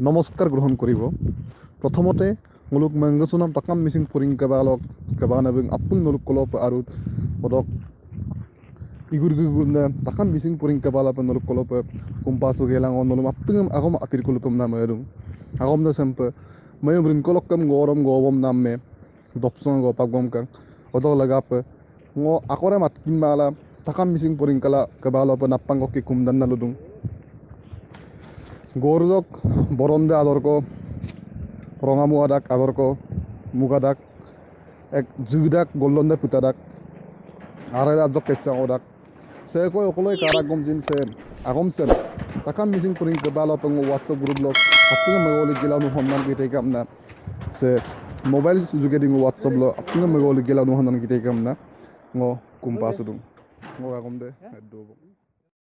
নমস্কাৰ গ্ৰহণ কৰিব প্ৰথমতে মুলুক মংগছুনাম তাকাম মিচিং পুৰিং কেবালক কেবানাবিং আপুং নুলুক কলপ আৰু পদক ইগুৰ গুগুনা তাকাম Mising পুৰিং কেবালাপ নুলুক কলপ kumpasu gelang on nolum apung agom akir kulupum na mayrum agom na sempe mayum rin kolokam gorom gobom namme dopsong go pagom kang odo lagap ngo akore matkin mala takam mising puring kala kebalo pa napang ko kikumdan na ludung gorjok boronde ador ko rongamu adak ador ko mugadak ek judak golonde putadak arela jok kecang odak se ko okoloi karagom jin se agom sen takam mising puring kebalo pa ngo whatsapp group lok apung magoli gilaw no honnan gite kamna se mobile jugedi ngo whatsapp lo apung magoli gilaw no honnan gite kamna ngo kumpasudung ngo agom de do